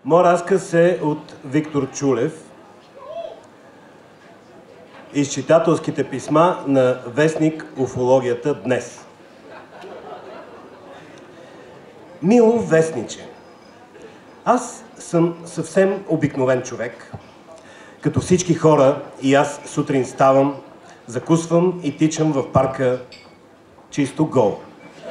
Моят разказ е от Виктор Чулев. Изчитателските писма на вестник Уфологията днес. Мило вестниче, аз съм съвсем обикновен човек. Като всички хора и аз сутрин ставам, закусвам и тичам в парка чисто гол.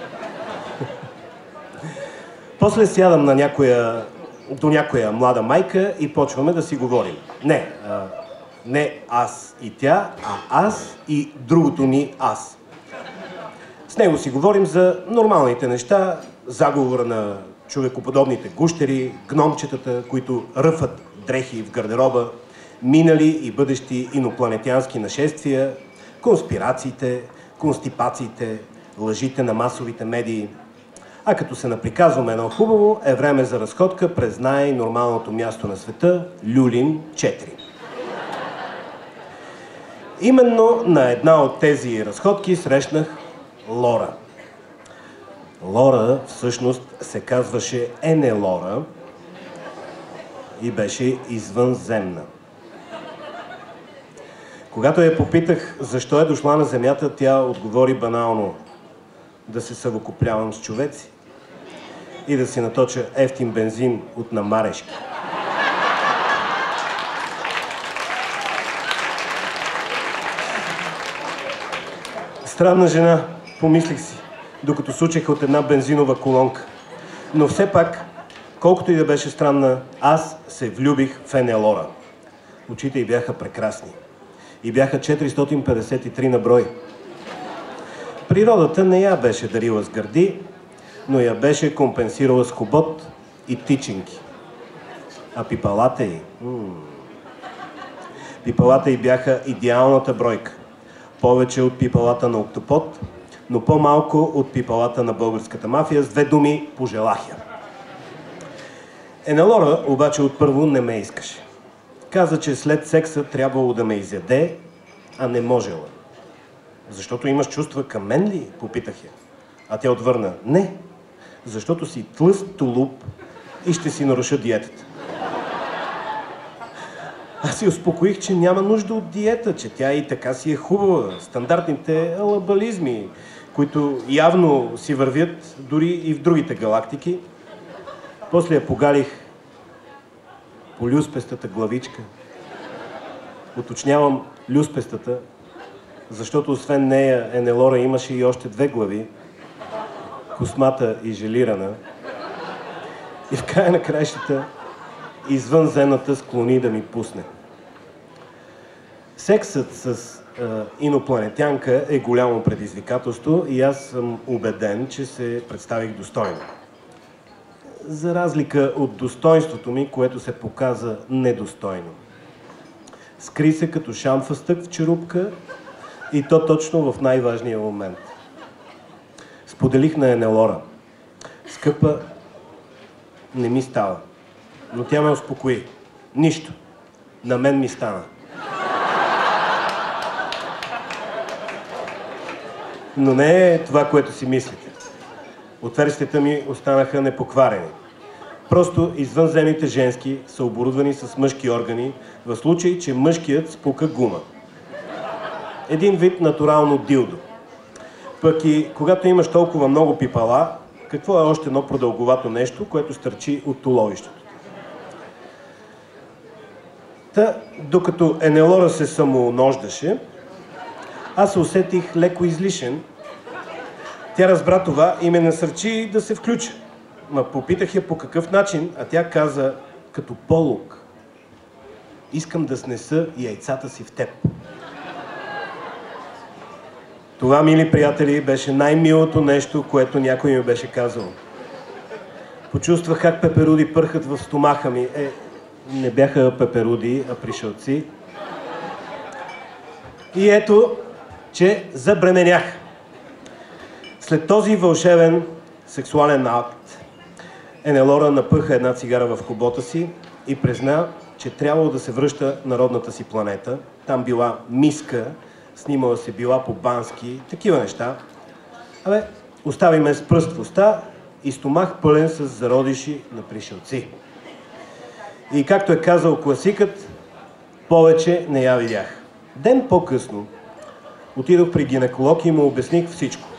После сядам до някоя млада майка и почваме да си говорим. Не аз и тя, а аз и другото ни аз. С него си говорим за нормалните неща, заговора на човекоподобните гущери, гномчетата, които ръфат дрехи в гардероба, минали и бъдещи инопланетянски нашествия, конспирациите, констипациите, лъжите на масовите медии. А като се наприказваме едно хубаво, е време за разходка през най-нормалното място на света – Люлин 4. Именно на една от тези разходки срещнах Лора. Лора всъщност се казваше Енелора и беше извънземна. Когато я попитах защо е дошла на Земята, тя отговори банално: да се съвокуплявам с човеци и да си наточа евтин бензин от намарешки. Странна жена, помислих си, докато сучех от една бензинова колонка. Но все пак, колкото и да беше странна, аз се влюбих в Енелора. Очите й бяха прекрасни. И бяха 453 на брой. Природата не я беше дарила с гърди, но я беше компенсирала с хобот и тичинки. А пипалата й... Пипалата й бяха идеалната бройка. Повече от пипалата на октопод, но по-малко от пипалата на българската мафия. С две думи, пожелах я. Енелора обаче отпърво не ме искаше. Каза, че след секса трябвало да ме изяде, а не можела. Защото имаш чувства към мен ли? Попитах я. А тя отвърна: не, защото си тлъст тулуп и ще си наруша диетата. Аз си успокоих, че няма нужда от диета, че тя и така си е хубава. Стандартните алабализми, които явно си вървят дори и в другите галактики. После я погалих по люспестата главичка. Уточнявам люспестата, защото освен нея Енелора имаше и още две глави. Космата и желирана. И в края на краищата извънземната склони да ми пусне. Сексът с инопланетянка е голямо предизвикателство и аз съм убеден, че се представих достойно. За разлика от достоинството ми, което се показа недостойно. Скри се като шамфастък в черупка и то точно в най-важния момент. Споделих на Енелора: скъпа, не ми става. Но тя ме успокои. Нищо. На мен ми стана. Но не е това, което си мислите. Отверстията ми останаха непокварени. Просто извънземните женски са оборудвани с мъжки органи, в случай, че мъжкият спука гума. Един вид натурално дилдо. Пък и когато имаш толкова много пипала, какво е още едно продълговато нещо, което стърчи от туловището? Та, докато Енелора се самонождаше, аз се усетих леко излишен. Тя разбра това и ме насърчи да се включа. Ма попитах я по какъв начин, а тя каза: като полук. Искам да снеса яйцата си в теб. Това, мили приятели, беше най-милото нещо, което някой ми беше казал. Почувствах как пеперуди пърхат в стомаха ми. Не бяха пеперуди, а пришълци. И ето, че забременях. След този вълшебен сексуален акт, Енелора напъха една цигара в хобота си и призна, че трябвало да се връща на родната си планета. Там била миска, снимала се била по Бански, такива неща. Остави ме с пръст в уста и стомах пълен с зародиши на пришълци. И както е казал класикът, повече не я видях. Ден по-късно отидох при гинеколог и му обясних всичко.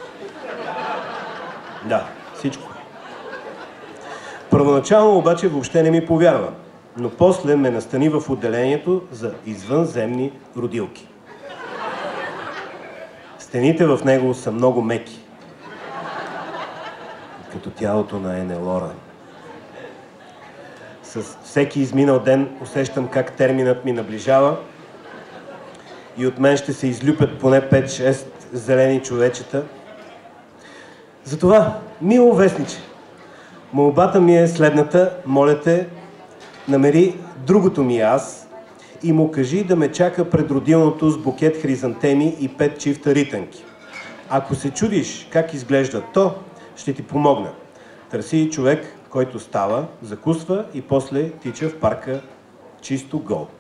Да, всичко. Първоначално обаче въобще не ми повярва, но после ме настани в отделението за извънземни родилки. Стените в него са много меки, като тялото на Енелора. С всеки изминал ден усещам как терминът ми наближава и от мен ще се излюпят поне 5-6 зелени човечета. Затова, мило вестниче, молбата ми е следната: моля те, намери другото ми аз и му кажи да ме чака пред родилното с букет хризантеми и 5 чифта ритънки. Ако се чудиш как изглежда то, ще ти помогна. Търси човек, който става, закусва и после тича в парка чисто гол.